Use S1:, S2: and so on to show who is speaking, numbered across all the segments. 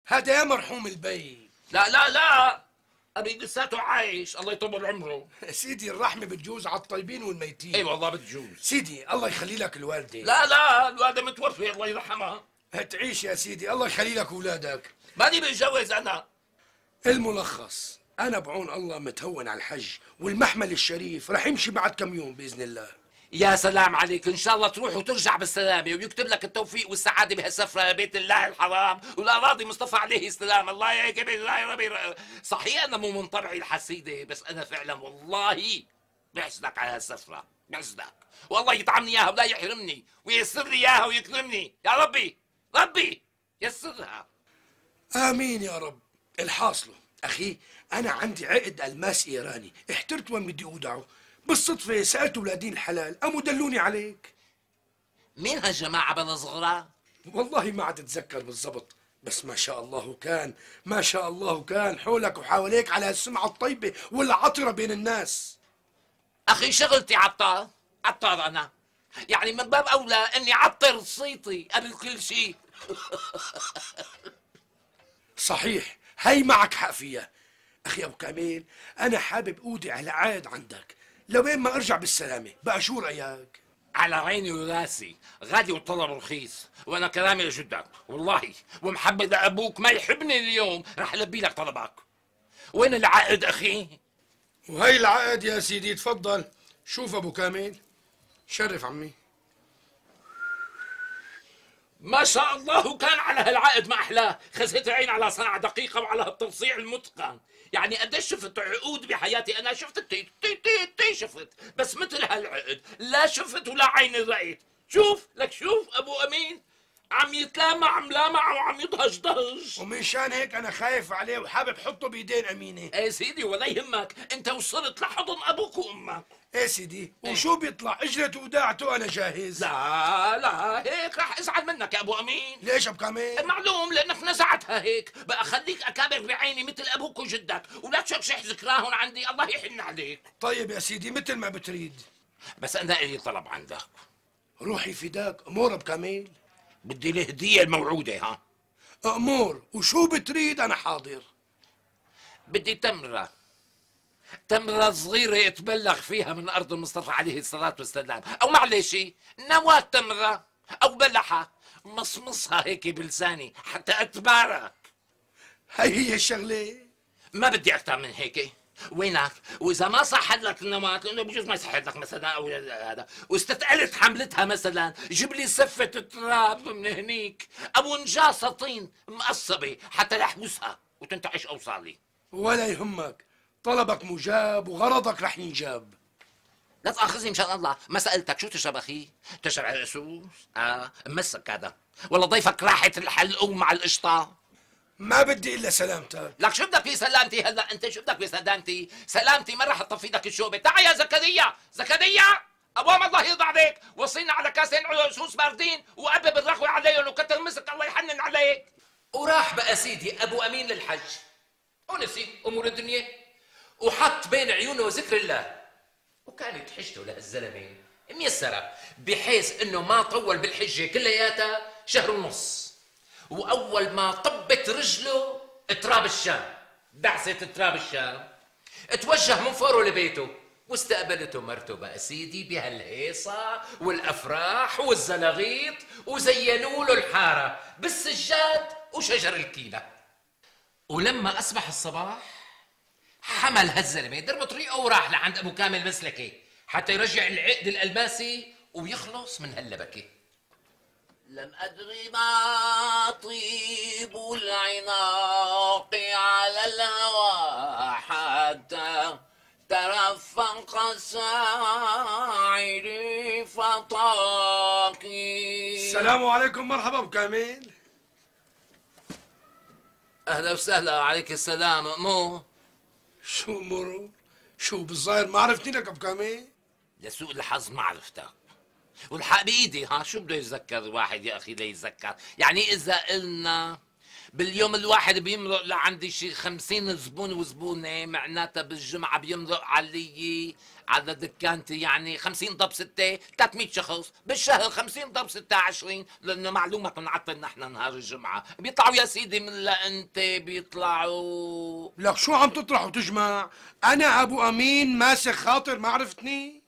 S1: هذا يا مرحوم البي.
S2: لا لا لا، ابي لساته عايش، الله يطول عمره.
S1: سيدي الرحمة بتجوز على الطيبين والميتين.
S2: اي والله بتجوز.
S1: سيدي الله يخلي لك الوالدة.
S2: لا لا، الوالدة متوفية الله يرحمها.
S1: هتعيش يا سيدي، الله يخلي لك اولادك.
S2: ماني بتجوز انا.
S1: الملخص، انا بعون الله متهون على الحج، والمحمل الشريف رح يمشي بعد كم يوم باذن الله.
S2: يا سلام عليك، ان شاء الله تروح وترجع بالسلامه ويكتب لك التوفيق والسعاده بهالسفره لبيت الله الحرام والاراضي مصطفى عليه السلام. الله يعيك بالله يا ربي. صحيح انا مو من طبعي الحسيده، بس انا فعلا والله بحسدك على هالسفره، بحسدك والله يطعمني اياها ولا يحرمني وييسر لي اياها ويكرمني يا ربي. ربي يسرها.
S1: امين يا رب. الحاصله اخي، انا عندي عقد الماس ايراني، احترت وين بدي اودعه. بالصدفه سالت اولادين الحلال قاموا دلوني عليك.
S2: مين هالجماعه بلا صغرى؟
S1: والله ما عاد اتذكر بالضبط، بس ما شاء الله كان، ما شاء الله كان حولك وحواليك على السمعه الطيبه والعطره بين الناس.
S2: اخي شغلتي عطار، عطار انا، يعني من باب اولى اني عطر صيتي قبل كل شيء.
S1: صحيح، هي معك حق فيها. اخي ابو كامل، انا حابب اودع العقد عندك لوين ما ارجع بالسلامه، بقى شو رايك؟
S2: على عيني وراسي، غالي وطلب رخيص، وانا كلامي لجدك والله، ومحبة لابوك ما يحبني اليوم رح البي لك طلبك. وين العقد اخي؟
S1: وهي العقد يا سيدي، تفضل. شوف ابو كامل، شرف عمي.
S2: ما شاء الله كان على هالعقد ما احلاه، خزيت عين على صنعة دقيقة وعلى هالتوصيع المتقن. يعني قديش شفت عقود بحياتي، انا شفت تي شفت، بس مثل هالعقد لا شفت ولا عيني رأيت. شوف لك، شوف ابو امين عم يتلامع ملامع وعم يضهج ضهج،
S1: ومنشان هيك انا خايف عليه وحابب حطه بايدين امينه.
S2: ايه سيدي ولا يهمك، انت وصلت لحضن ابوك وامك.
S1: ايه سيدي، وشو بيطلع اجرة وداعته انا جاهز.
S2: لا لا، هيك رح ازعل منك يا ابو امين.
S1: ليش ابو كامل؟
S2: معلوم لانك نزعتها هيك، بقى خليك اكابر بعيني مثل ابوك وجدك، ولا تشكشح ذكراهم عندي، الله يحن عليك.
S1: طيب يا سيدي مثل ما بتريد.
S2: بس انا الي طلب عندك.
S1: روحي فداك، امور ابو كامل.
S2: بدي الهديه الموعوده ها.
S1: امور، وشو بتريد انا حاضر.
S2: بدي تمرة صغيرة يتبلغ فيها من أرض المصطفى عليه الصلاة والسلام، أو معلش نواة تمرة أو بلحة، مصمصها هيك بلساني حتى أتبارك.
S1: هي الشغلة.
S2: ما بدي أكثر من هيك. وينك؟ وإذا ما صح لك النواة، لأنه بجوز ما يصح لك مثلا أو هذا، واستثقلت حملتها مثلا، جيب لي سفة تراب من هنيك أو نجاسة طين مقصبة حتى لأحبسها وتنتعش أوصالي.
S1: ولا يهمك، طلبك مجاب وغرضك رح ينجاب.
S2: لا تأخذني مشان الله، ما سألتك شو تشرب أخي؟ تشرب عرقسوس؟ مسك هذا، والله ضيفك راحت الحلقوم مع القشطة.
S1: ما بدي إلا سلامتك.
S2: لك شو بدك في سلامتي هلا؟ أنت شو بدك بسلامتي؟ سلامتي ما رح تطفي لك الشوبة. تعال يا زكريا، زكريا أبوام الله يرضى عليك، وصينا على كاسين عرقسوس باردين وقبب الرغوة عليهم وكتر مسك الله يحنن عليك. وراح بقى سيدي أبو أمين للحج، ونسي أمور الدنيا، وحط بين عيونه ذكر الله، وكانت حجته لهالزلمه ميسره بحيث انه ما طول بالحجه كلياتها شهر ونص. واول ما طبت رجله تراب الشام، دعسه تراب الشام، توجه من فوره لبيته، واستقبلته مرته بقى سيدي بهالهيصه والافراح والزلاغيط، وزينوا له الحاره بالسجاد وشجر الكيله. ولما اصبح الصباح حمل هالزلمه درب طريقه وراح لعند ابو كامل مسلكي حتى يرجع العقد الالماسي ويخلص من هاللبكه. لم ادري ما طيب العناق على الهوى حتى ترفق ساعري فطاقي.
S1: السلام عليكم، مرحبا ابو كامل.
S2: اهلا وسهلا. عليك السلام. مو
S1: شو مرور؟ شو بالظاهر ما عرفتني لك ابو كامل؟
S2: لسوء الحظ ما عرفتك، والحق بايدي. ها شو بده يتذكر الواحد يا اخي ليتذكر؟ يعني اذا قلنا باليوم الواحد بيمرق لعندي شي 50 زبون وزبونة، معناتها بالجمعة بيمرق على دكانتي يعني 50 ضرب 6 300 شخص، بالشهر 50 ضرب 6 20، لأنه معلومة بنعطل نحن نهار الجمعة، بيطلعوا يا سيدي من لأنت بيطلعوا.
S1: لك شو عم تطرح وتجمع؟ انا ابو امين ماسك خاطر، ما عرفتني؟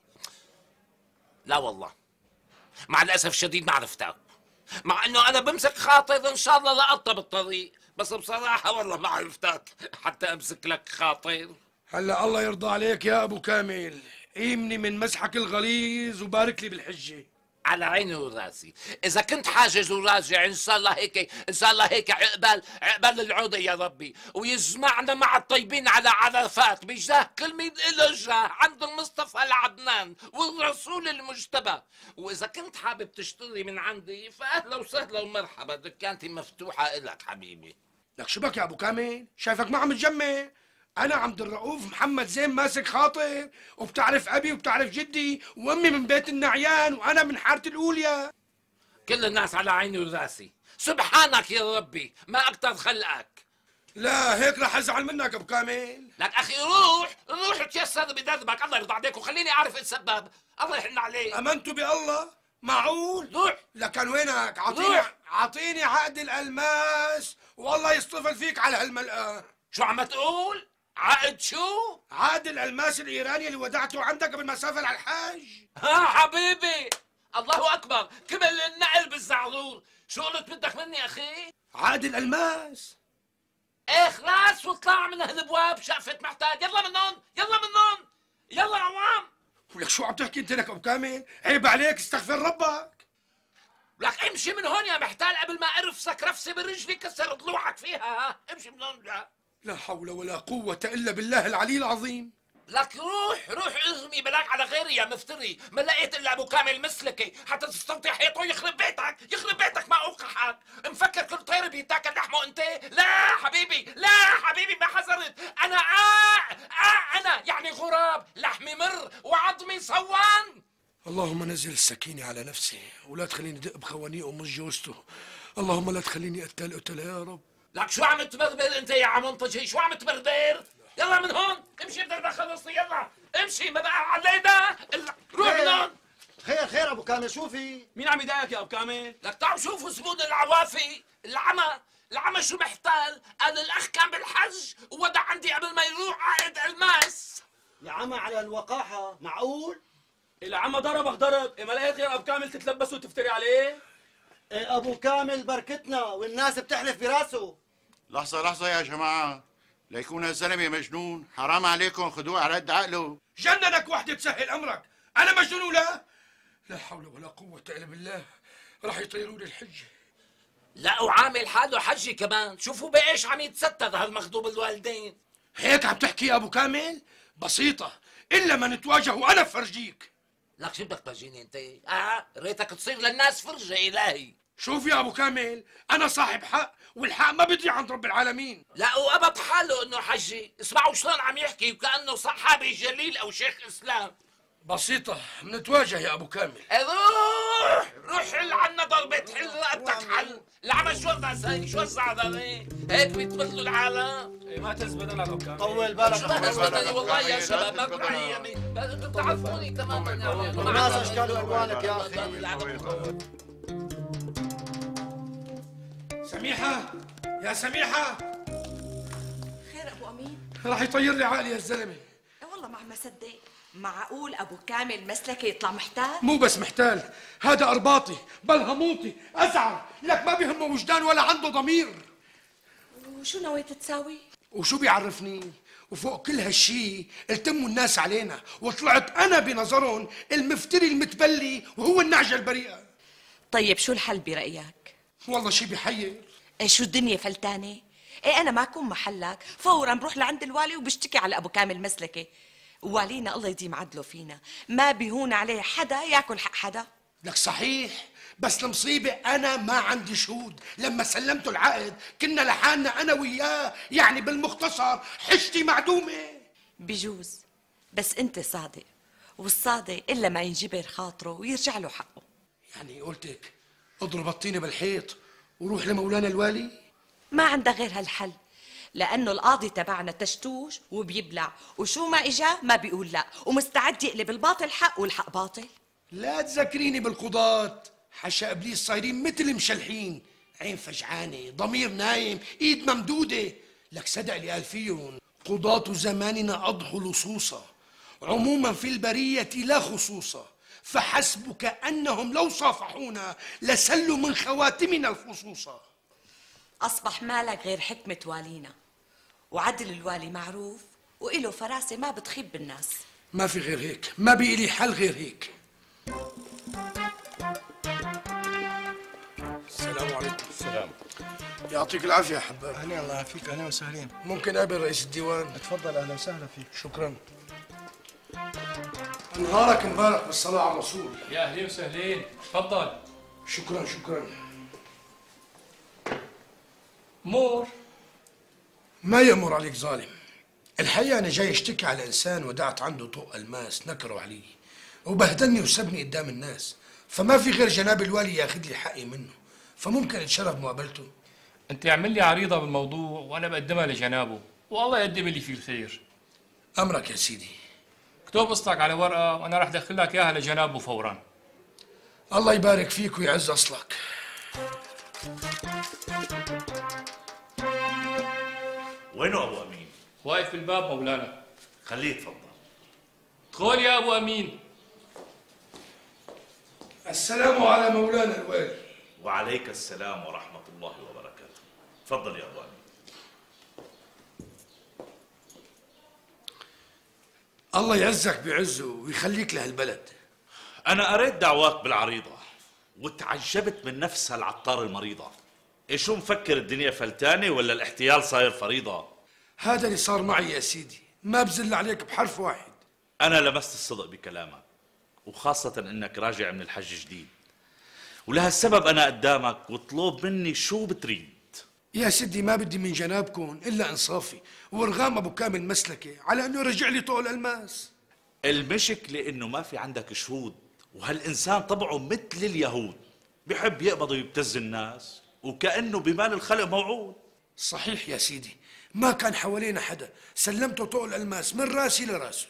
S2: لا والله مع الأسف الشديد ما عرفتك، مع انه انا بمسك خاطر ان شاء الله لقطة بالطريق، بس بصراحة والله ما عرفتك حتى امسك لك خاطر.
S1: هلا الله يرضى عليك يا ابو كامل، قيمني من مسحك الغليظ وبارك لي بالحجه.
S2: على عيني وراسي، اذا كنت حاجز وراجع ان شاء الله هيك، ان شاء الله هيك عقبال العودة يا ربي، ويجمعنا مع الطيبين على عرفات بجاه كل مين له جاه عند المصطفى العدنان والرسول المجتبى. واذا كنت حابب تشتري من عندي فاهلا وسهلا ومرحبا، دكانتي مفتوحة الك حبيبي.
S1: لك شو بك يا ابو كامل؟ شايفك ما عم تجمع. انا عبد الرؤوف محمد زين ماسك خاطر، وبتعرف ابي وبتعرف جدي، وامي من بيت النعيان، وانا من حاره الاوليا.
S2: كل الناس على عيني وراسي، سبحانك يا ربي ما اكتر خلقك.
S1: لا هيك رح ازعل منك ابو كامل.
S2: لك اخي روح وتيسر بدربك، الله يرضى عليك وخليني اعرف السبب، الله يحن عليك.
S1: امنت بالله؟ معقول؟
S2: روح.
S1: لكن وينك؟
S2: روح.
S1: عطيني عقد الالماس والله يصطفل فيك على هالملقى.
S2: شو عم تقول؟ عقد شو؟
S1: عقد الالماس الايراني اللي ودعته عندك قبل ما اسافر على الحج.
S2: ها حبيبي، الله اكبر، كمل النقل بالزعرور، شو قلت بدك مني اخي؟
S1: عقد الالماس.
S2: ايه خلاص واطلع من هالابواب، شقفت محتاج، يلا من هون يلا من هون يلا عوام.
S1: ولك شو عم تحكي انت لك ابو كامل؟ عيب عليك، استغفر ربك.
S2: لك امشي من هون يا محتال قبل ما ارفسك رفسه برجلي كسر ضلوعك فيها، ها امشي من هون.
S1: لا حول ولا قوة الا بالله العلي العظيم.
S2: لك روح ارمي بلاك على غيري يا مفتري، ما لقيت الا ابو كامل مسلكي حتى تستوطي حيطه، يخرب بيتك ما اوقحك، مفكر كل طير بيتاكل لحمه انت؟ لا حبيبي ما حذرت، انا انا يعني غراب، لحمي مر وعظمي صوان.
S1: اللهم نزل السكينة على نفسي ولا تخليني دق بخوانيه ام جوزته. اللهم لا تخليني قتل يا رب.
S2: لك شو عم تبربر انت يا عمنطجي، شو عم تبربر؟ يلا من هون امشي بدل ما خلصني، يلا امشي ما بقى علينا، روح من هون.
S3: خير ابو كامل، شو في؟
S4: مين عم يضايقك يا ابو كامل؟
S2: لك تعالوا شوفوا زبون العوافي، العمى شو محتال؟ قال الاخ كان بالحج وودع عندي قبل ما يروح عقد الماس.
S3: يا عمى على الوقاحة، معقول؟
S4: العمى ضربك ضرب، ما لقيت غير ابو كامل تتلبسه وتفتري عليه؟
S3: إيه ابو كامل بركتنا والناس بتحلف براسه.
S5: لحظة يا جماعة، ليكون هالزلمة مجنون، حرام عليكم خدوه على قد عقله.
S1: جننك وحدة تسهل امرك، انا مجنون ولا؟ لا حول ولا قوة الا بالله، راح يطيروا لي الحجة.
S2: لا وعامل حاله حجي كمان، شوفوا بايش عم يتستر هالمغضوب الوالدين.
S1: هيك عم تحكي يا ابو كامل؟ بسيطة، الا ما نتواجه وانا بفرجيك.
S2: لك شو بدك تفرجيني انت؟ ريتك تصير للناس فرجة الهي.
S1: شوف يا ابو كامل، انا صاحب حق والحق ما بيضيع عند رب العالمين.
S2: لا وابط حاله انه حجي، اسمعوا شلون عم يحكي وكانه صحابي جليل او شيخ اسلام.
S1: بسيطة، منتواجه يا ابو كامل.
S2: روح حل عنا ضربة، حل رقبتك حل، العمى شو الناس هي، شو الزعرة هيك بيتمثلوا العالم.
S4: ما تزبد انا ابو كامل.
S3: طول بالك
S2: شو بهزبدني والله يا شباب، ما بكون عيامي، انتم بتعرفوني تماما يا
S3: الناس اشكال والوانك يا اخي.
S1: سميحة يا سميحة،
S6: خير ابو امين؟
S1: راح يطير لي عقلي يا الزلمة.
S6: والله ما عم اصدق، معقول ابو كامل مسلكي يطلع محتال؟
S1: مو بس محتال، هذا ارباطي بل هموطي ازعر، لك ما بيهمه وجدان ولا عنده ضمير.
S6: وشو نويت تساوي؟
S1: وشو بيعرفني؟ وفوق كل هالشي التموا الناس علينا وطلعت انا بنظرهم المفتري المتبلي وهو النعجة البريئة.
S6: طيب شو الحل برأيك؟
S1: والله شي بيحير.
S6: ايه شو الدنيا فلتانة؟ ايه انا ما اكون محلك فورا بروح لعند الوالي وبشتكي على ابو كامل مسلكي، والينا الله يديم عدله فينا، ما بيهون عليه حدا ياكل حق حدا.
S1: لك صحيح، بس المصيبة أنا ما عندي شهود، لما سلمته العقد كنا لحالنا أنا وياه، يعني بالمختصر حشتي معدومة.
S6: بجوز، بس انت صادق، والصادق إلا ما ينجبر خاطره ويرجع له حقه.
S1: يعني قلتك اضرب الطينة بالحيط وروح لمولانا الوالي؟
S6: ما عندها غير هالحل، لأنه القاضي تبعنا تشتوش وبيبلع، وشو ما إجا ما بيقول لا، ومستعد يقلب الباطل حق والحق باطل.
S1: لا تذكريني بالقضاة، حشا إبليس صايرين مثل مشلحين، عين فجعانة، ضمير نايم، إيد ممدودة. لك صدق اللي قال فيهم قضاة زماننا أضحوا لصوصا، عموما في البرية لا خصوصا، فحسبك أنهم لو صافحونا لسلوا من خواتمنا الفصوصا.
S6: أصبح مالك غير حكمة والينا، وعدل الوالي معروف وإله فراسة ما بتخيب بالناس.
S1: ما في غير هيك، ما بيلي حل غير هيك. السلام عليكم.
S7: السلام.
S1: يعطيك العافية يا حباب.
S3: أهلا الله يعافيك، أهلا وسهلين.
S1: ممكن أقابل رئيس الديوان؟
S3: تفضل، أهلا وسهلا فيك.
S1: شكرا. نهارك مبارك بالصلاة على الرسول.
S7: يا اهلين وسهلين، تفضل.
S1: شكرا شكرا.
S7: مور.
S1: ما يأمر عليك ظالم. الحقيقة أنا جاي أشتكي على إنسان ودعت عنده طوق الماس نكروا عليه وبهدلني وسبني قدام الناس، فما في غير جناب الوالي ياخذ لي حقي منه، فممكن اتشرف مقابلته.
S7: انت اعمل لي عريضه بالموضوع وانا بقدمها لجنابه، والله يقدم لي فيه الخير.
S1: أمرك يا سيدي.
S7: اكتب قصتك على ورقه وانا راح ادخل لك اياها لجنابه فورا.
S1: الله يبارك فيك ويعز أصلك.
S8: وينه ابو امين؟
S7: واقف في الباب مولانا.
S8: خليه يتفضل.
S7: ادخل يا ابو امين.
S1: السلام على مولانا الوالي.
S8: وعليك السلام ورحمه الله وبركاته. تفضل يا ابو امين.
S1: الله يعزك بعزه ويخليك لهالبلد.
S8: انا قريت دعواك بالعريضه وتعجبت من نفس هالعطار المريضه. شو مفكر الدنيا فلتانه ولا الاحتيال صاير فريضه؟
S1: هذا اللي صار معي يا سيدي، ما بزل عليك بحرف واحد.
S8: انا لمست الصدق بكلامك، وخاصه انك راجع من الحج جديد، ولهالسبب انا قدامك وطلب مني شو بتريد.
S1: يا سيدي ما بدي من جنابكم الا انصافي وارغام ابو كامل مسلكي على انه يرجع لي طوق الالماس.
S8: المشكله انه ما في عندك شهود، وهالانسان طبعه مثل اليهود، بحب يقبض ويبتز الناس وكانه بمال الخلق موعود.
S1: صحيح يا سيدي، ما كان حوالينا حدا، سلمته طوق الالماس من راسي لراسه.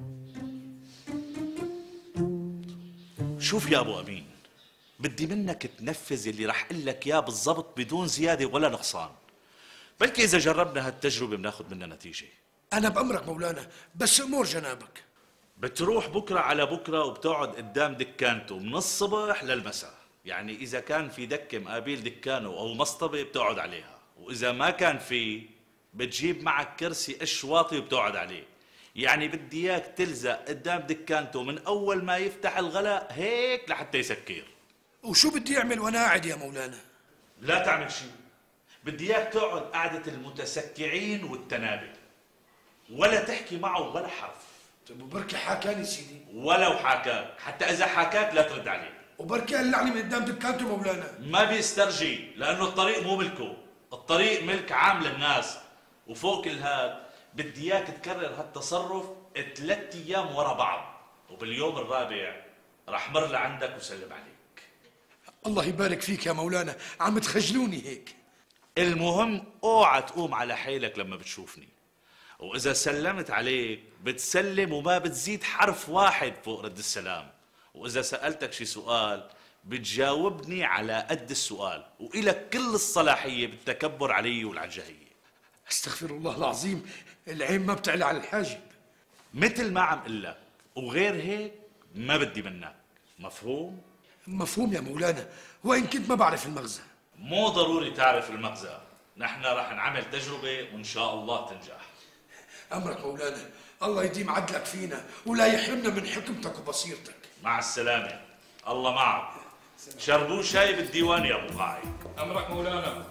S8: شوف يا ابو امين، بدي منك تنفذ اللي رح اقول لك اياه بالضبط بدون زياده ولا نقصان. بلكي اذا جربنا هالتجربه بناخذ منها نتيجه.
S1: انا بامرك مولانا، بس امور جنابك.
S8: بتروح بكره على بكره وبتقعد قدام دكانته من الصبح للمساء، يعني اذا كان في دكه مقابل دكانه او مصطبه بتقعد عليها، واذا ما كان في بتجيب معك كرسي اشواطي وبتقعد عليه. يعني بدي اياك تلزق قدام دكانته من اول ما يفتح الغلاء هيك لحتى يسكر.
S1: وشو بدي اعمل وانا قاعد يا مولانا؟
S8: لا تعمل شيء، بدي اياك تقعد قعده المتسكعين والتنابل، ولا تحكي معه ولا حرف.
S1: طيب وبركي حاكاني سيدي؟
S8: ولو حاكاك، حتى اذا حاكاك لا ترد عليه.
S1: وبركي قلعني من قدام دكانته مولانا.
S8: ما بيسترجي، لانه الطريق مو ملكه، الطريق ملك عام للناس. وفوق كل هاد بدي اياك تكرر هالتصرف 3 ايام ورا بعض، وباليوم الرابع رح مر لعندك وسلم عليك.
S1: الله يبارك فيك يا مولانا، عم تخجلوني هيك.
S8: المهم اوعى تقوم على حيلك لما بتشوفني، واذا سلمت عليك بتسلم وما بتزيد حرف واحد فوق رد السلام، واذا سالتك شي سؤال بتجاوبني على قد السؤال، والك كل الصلاحيه بالتكبر علي والعنجهيه.
S1: استغفر الله العظيم، العين ما بتعلى على الحاجب.
S8: مثل ما عم قل لك، وغير هيك ما بدي منك. مفهوم؟
S1: مفهوم يا مولانا، وإن كنت ما بعرف المغزى.
S8: مو ضروري تعرف المغزى، نحن رح نعمل تجربة وإن شاء الله تنجح.
S1: أمرك مولانا، الله يديم عدلك فينا ولا يحرمنا من حكمتك وبصيرتك.
S8: مع السلامة، الله معك. شربوا شاي بالديوان يا أبو قاعد.
S7: امرك مولانا.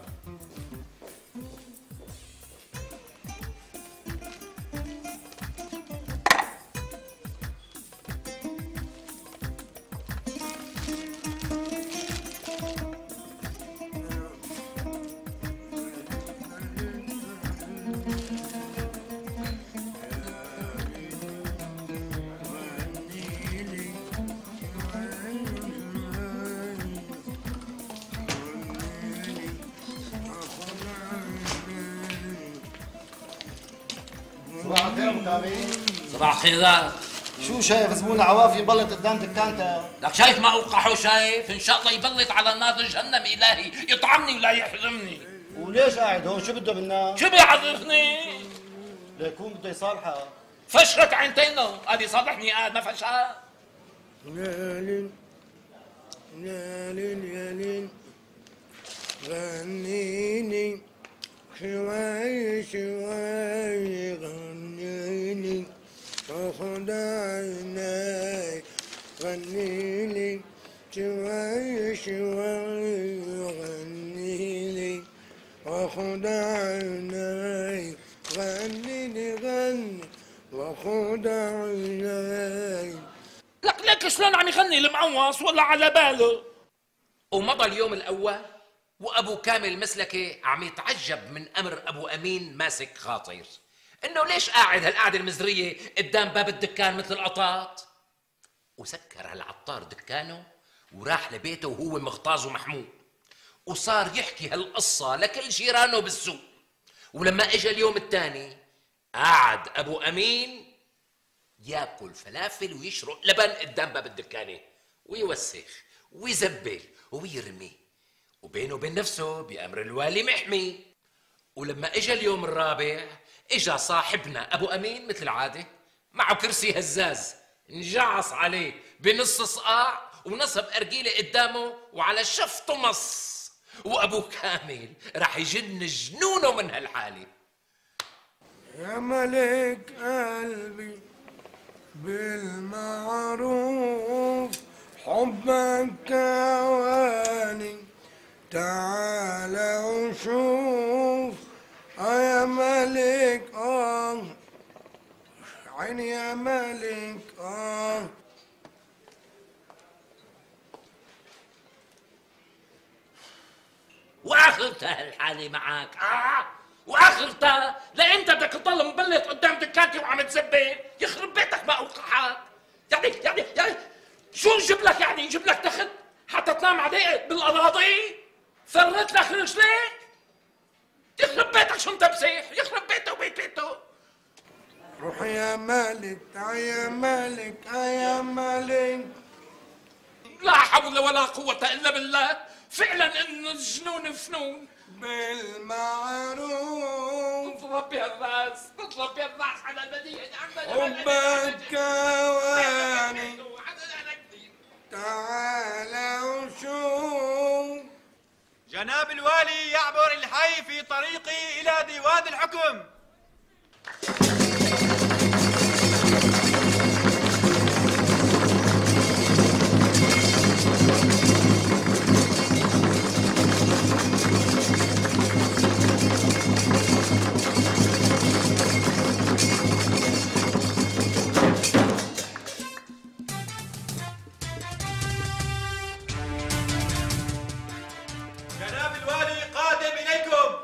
S3: صباح الخير ابو كامل.
S2: صباح الخيرات.
S3: شو شايف زبون عوافي يبلط قدام دكانته؟
S2: لك شايف ما اوقحه شايف؟ ان شاء الله يبلط على نار جهنم الهي، يطعمني ولا يحرمني.
S3: وليش قاعد هون؟ شو بده منا؟
S2: شو بيعرفني؟
S3: ليكون بده يصالحه.
S2: فشرت عينتينه، هذه صالحني قاعد ما فشل.
S1: يا ليل يا ليل يا ليل غنيني شوي شوي غنيني وخد عيني غنيني شوي شوي غنيني وخد عيني غنيني غني وخد عيني.
S2: لك شلون عم يغني المعوص ولا على باله؟ ومضى اليوم الاول وابو كامل مسلكي عم يتعجب من امر ابو امين ماسك خاطر، انه ليش قاعد هالقعده المزريه قدام باب الدكان مثل القطاط؟ وسكر هالعطار دكانه وراح لبيته وهو مغتاظ ومحمود، وصار يحكي هالقصه لكل جيرانه بالسوق. ولما اجى اليوم الثاني قعد ابو امين ياكل فلافل ويشرق لبن قدام باب الدكانه ويوسخ ويزبل ويرمي، وبينه وبين نفسه بأمر الوالي محمي. ولما اجى اليوم الرابع اجى صاحبنا ابو امين مثل العاده معه كرسي هزاز، انجعص عليه بنص صقاع ونصب ارجيله قدامه وعلى شفطه مص، وابو كامل راح يجن جنونه من هالحاله.
S1: يا ملك قلبي بالمعروف حبك كواني تعال وشوف يا ملك عيني يا ملك
S2: واخرتها هالحاله معك واخرتها لانت بدك تضل مبلط قدام دكاتي وعم تزبل، يخرب بيتك ما اوقعك. يعني شو نجيب لك؟ يعني نجيب لك تخت حتى تنام عليه بالاراضي؟ فرت لك رجليك؟ يخرب بيتك شو انت بصيح، يخرب بيته وبيت بيته.
S1: روح يا ملك يا ملك يا ملك.
S2: لا حول ولا قوة الا بالله، فعلا ان الجنون فنون.
S1: بالمعروف
S2: تضرب بهالراس تضرب بهالراس على المدينة
S1: حبك كواني تعال وشوف.
S9: جناب الوالي يعبر الحي في طريقه إلى ديوان الحكم. جناب الوالي قادم إليكم.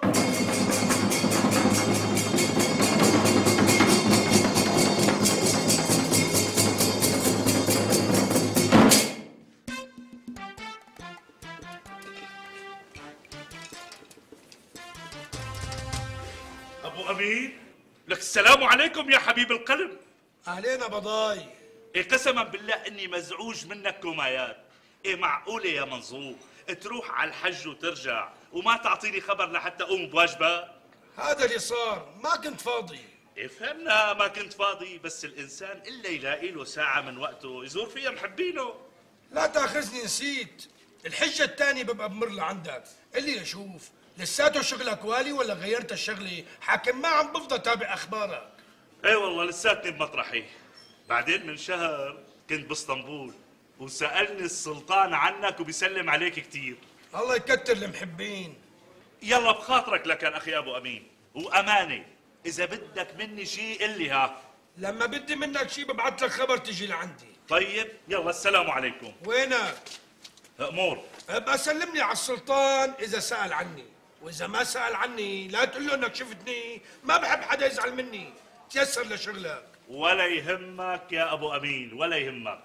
S8: ابو امين، لك السلام عليكم يا حبيب القلب.
S1: علينا بضاي.
S8: إيه قسما بالله اني مزعوج منك كومايات. إيه معقوله يا منظور تروح على الحج وترجع وما تعطيني خبر لحتى اقوم بواجبك؟
S1: هذا اللي صار، ما كنت فاضي.
S8: إيه فهمنا ما كنت فاضي، بس الانسان الا يلاقي له ساعه من وقته يزور فيها محبينه.
S1: لا تاخذني نسيت، الحجة الثانية ببقى بمر لعندك، اللي اشوف لساته شغلك والي ولا غيرت الشغلة؟ حاكم ما عم بفضل تابع اخبارك.
S8: ايه والله لساتني بمطرحي. بعدين من شهر كنت باسطنبول وسألني السلطان عنك وبيسلم عليك كتير.
S1: الله يكتر المحبين.
S8: يلا بخاطرك لكن اخي ابو امين، وامانه اذا بدك مني شيء قل لي ها.
S1: لما بدي منك شيء ببعث لك خبر تجي لعندي.
S8: طيب يلا السلام عليكم.
S1: وينك؟
S8: امور
S1: ابقى سلمني على السلطان اذا سأل عني، واذا ما سأل عني لا تقول له انك شفتني، ما بحب حدا يزعل مني. تيسر لشغلك.
S8: ولا يهمك يا ابو امين ولا يهمك.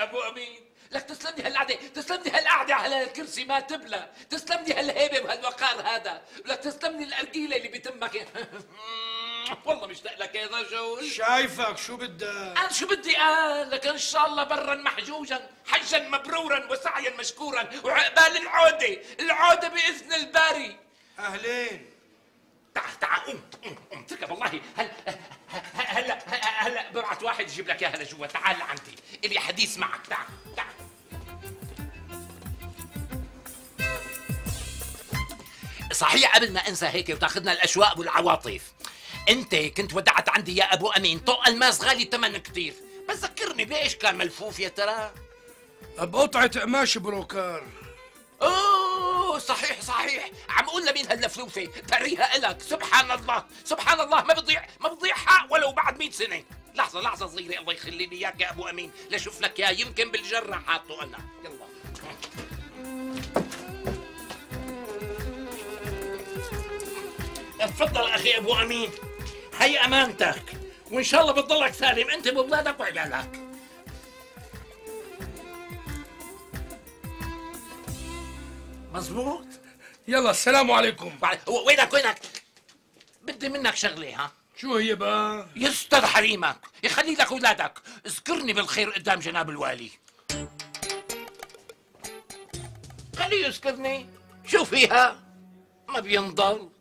S2: يا ابو امين، لك تسلم لي هالقعده، تسلم لي هالقعده على الكرسي ما تبلى، تسلم لي هالهيبه وهالوقار هذا، ولك تسلم لي الارجيله اللي بتمك. والله مشتاق لك يا رجل.
S1: شايفك شو بدك؟
S2: أنا شو بدي لك إن شاء الله برا محجوجا، حجا مبرورا وسعيا مشكورا، وعقبال العودة بإذن الباري.
S1: أهلين.
S2: تعال قوم تركب والله. هلا ببعت واحد يجيب لك اياها لجوا. تعال لعندي، إلي حديث معك. تعال. صحيح قبل ما انسى هيك وتاخذنا الاشواق والعواطف، انت كنت ودعت عندي يا ابو امين طوق الماس غالي الثمن كثير، بس ذكرني بايش كان ملفوف يا ترى؟
S1: بقطعة قماش بروكار.
S2: اوه صحيح، عم قول لمين هاللفلوفه؟ بريها الك. سبحان الله، ما بضيع حق ولو بعد 100 سنه. لحظه صغيره، الله يخلي لي اياك يا ابو امين لشوف لك يا يمكن بالجره حاطه انا. يلا اتفضل اخي ابو امين، هي امانتك، وان شاء الله بتضلك سالم انت واولادك وعيالك. مزبوط.
S1: يلا السلام عليكم.
S2: وينك؟ بدي منك شغله. ها
S1: شو هي بقى؟
S2: يستر حريمك، يخلي لك اولادك، اذكرني بالخير قدام جناب الوالي. خليه يذكرني. شو فيها؟ ما بينضل.